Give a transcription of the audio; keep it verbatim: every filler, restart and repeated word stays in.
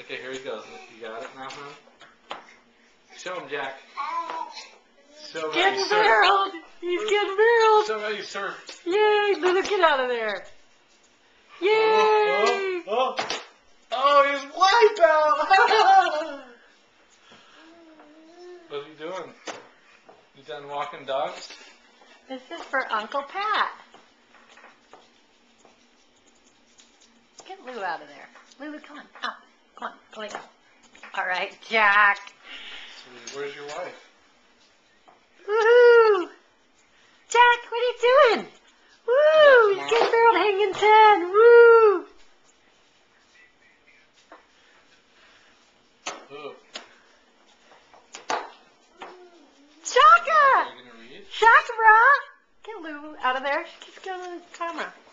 Okay, here he goes. You got it now, huh? Show him, Jack. Show him how Getting you surf. barreled. He's getting barreled. Show him how you surf. Yay, Lulu, get out of there. Yay. Oh, oh, oh. Oh, he's wipeout. What's he doing? You done walking dogs? This is for Uncle Pat. Get Lou out of there. Lulu, come on. Out. Come on. Go lay down. All right, Jack. Sweetie, where's your wife? Woohoo! Jack, what are you doing? Woo! He's getting barreled hanging ten. Woo! Oh. Shaka! Are you gonna read? Shaka, bra! Get Lou out of there. She keeps going on the camera.